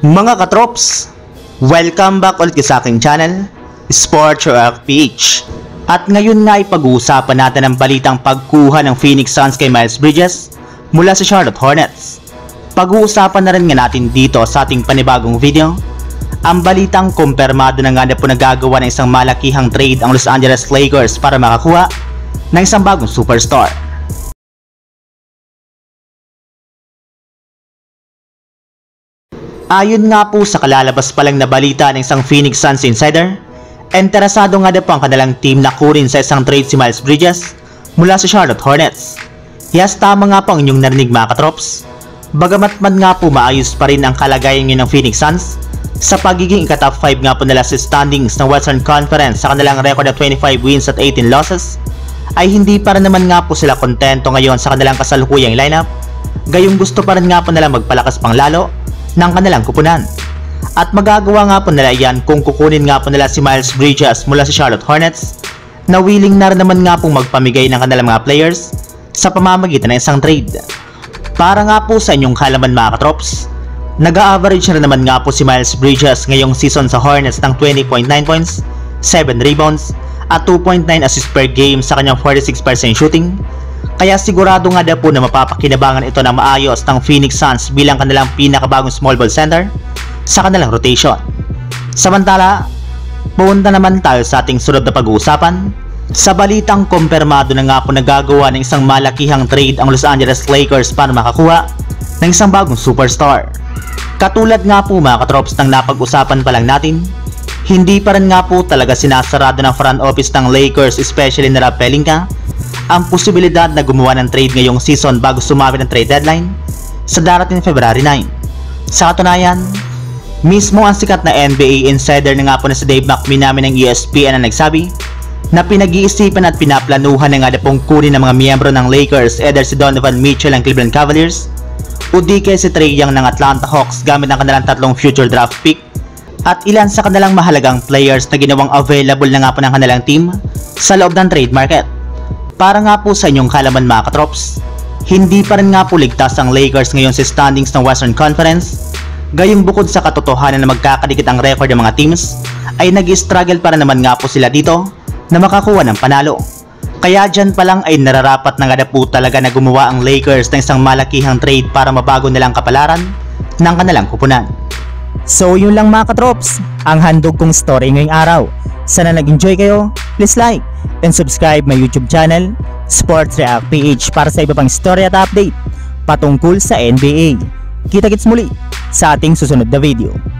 Mga katrops, welcome back ulit sa aking channel, Sports PH. At ngayon nga ay pag-uusapan natin ang balitang pagkuha ng Phoenix Suns kay Miles Bridges mula sa Charlotte Hornets. Pag-uusapan na rin nga natin dito sa ating panibagong video ang balitang kumpirmado na nga na po nagagawa ng isang malakihang trade ang Los Angeles Lakers para makakuha ng isang bagong superstar. Ayon nga po sa kalalabas pa lang na balita ng isang Phoenix Suns insider, interesado nga na po ang kanilang team na kunin sa isang trade si Miles Bridges mula sa Charlotte Hornets. Yes, tama nga po ang inyong narinig mga katrops. Bagamat man nga po maayos pa rin ang kalagayan ng Phoenix Suns sa pagiging ika-top 5 nga po nila sa standings ng Western Conference sa kanilang record na 25 wins at 18 losses, ay hindi pa rin naman nga po sila kontento ngayon sa kanilang kasalukuyang lineup. Gayong gusto pa rin nga po nila magpalakas pang lalo ng kanilang kupunan. At magagawa nga po nila yan kung kukunin nga po nila si Miles Bridges mula sa Charlotte Hornets, na willing na rin naman nga pong magpamigay ng kanilang mga players sa pamamagitan ng isang trade. Para nga po sa inyong kalaman mga katrops, nag-a-average na naman nga po si Miles Bridges ngayong season sa Hornets ng 20.9 points, 7 rebounds, at 2.9 assists per game sa kanyang 46% shooting. Kaya sigurado nga daw po na mapapakinabangan ito ng maayos ng Phoenix Suns bilang kanilang pinakabagong small ball center sa kanilang rotation. Samantala, punta naman tayo sa ating sunod na pag-uusapan sa balitang kumpirmado na nga po nagagawa ng isang malakihang trade ang Los Angeles Lakers para makakuha ng isang bagong superstar. Katulad nga po mga katrops ng napag-usapan pa lang natin, hindi pa rin nga po talaga sinasarado ng front office ng Lakers, especially na Rob Pelinka, ang posibilidad na gumawa ng trade ngayong season bago sumabit ng trade deadline sa darating February 9. Sa katunayan, mismo ang sikat na NBA insider na nga po na si Dave McMenamin ng ESPN ang nagsabi na pinag-iisipan at pinaplanuhan na nga na pong kunin ng mga miyembro ng Lakers either si Donovan Mitchell ng Cleveland Cavaliers o di kaya si Trae Young ng Atlanta Hawks gamit ang kanilang 3 future draft pick at ilan sa kanilang mahalagang players na ginawang available na nga po ng kanilang team sa loob ng trade market. Para nga po sa inyong kalaman mga katrops, hindi pa rin nga po ligtas ang Lakers ngayon sa standings ng Western Conference. Gayong bukod sa katotohanan na magkakadikit ang record ng mga teams, ay nag-struggle para naman nga po sila dito na makakuha ng panalo. Kaya dyan pa lang ay nararapat na nga po talaga na gumawa ang Lakers ng isang malakihang trade para mabago nilang kapalaran ng kanilang kupunan. So yun lang mga katrops, ang handog kong story ngayong araw. Sana nag-enjoy kayo, please like and subscribe my YouTube channel, Sports React PH, para sa iba pang story at update patungkol sa NBA. Kita-kits muli sa ating susunod na video.